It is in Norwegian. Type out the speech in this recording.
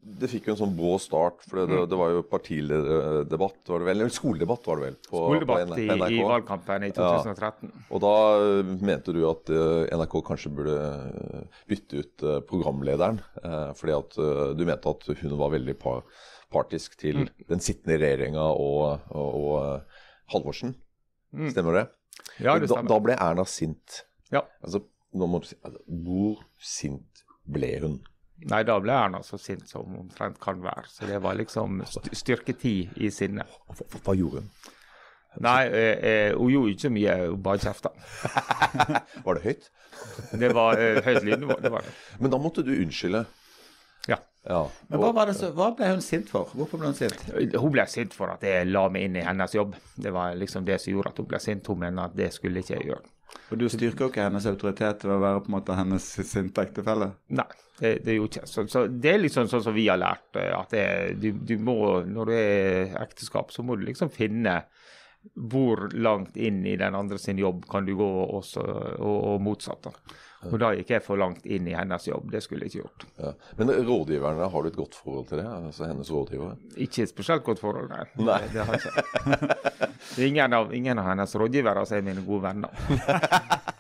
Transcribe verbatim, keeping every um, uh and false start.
det fikk jo en sånn brå start, for det, det var jo partilederdebatt, var det vel, eller skoledebatt var det vel, på, skoledebatt på i, N R K. I valgkampen i tjuetusen og tretten. Ja. Og da mente du at uh, N R K kanskje burde bytte ut uh, programlederen, uh, fordi at uh, du mente at hun var veldig par partisk til mm. den sittende regjeringa og, og, og uh, Halvorsen. Mm. Stemmer det? Ja, det stemmer. Da, da ble Erna sint. Ja. Altså, nå må du si, altså, hvor sint ble hun? Nei, da ble Erna så sint som omtrent kan være. Så det var liksom styrketid i sinne. Hva, hva gjorde hun? Nei, eh, hun gjorde ikke mye, hun bare kjefta. Var det høyt? Det var eh, høyt lydnivå, det var det. Men da måtte du unnskylde. Ja. Ja. Men hva, var det så, hva ble hun sint for? Hvorfor ble hun sint? Hun ble sint for at jeg la meg inn i hennes jobb. Det var liksom det som gjorde at hun ble sint. Hun mener at det skulle ikke jeg gjøre. Og du styrker jo ikke hennes autoritet ved å være på en måte hennes sinte ektefelle? Nei, det, det er jo ikke. Så, så det er liksom sånn som vi har lært, at det, du, du må, når du er ekteskap, så må du liksom finne hvor langt inn i den andre sin jobb kan du gå også, og, og motsatt da. Og da gikk jeg for langt inn i hennes jobb, det skulle jeg ikke gjort. Ja. Men rådgiverne, har du et godt forhold til det? Altså hennes rådgivere? Ikke et spesielt godt forhold, nei. Nei. Det, det har jeg ikke. ingen, av, ingen av hennes rådgivere er mine gode venner.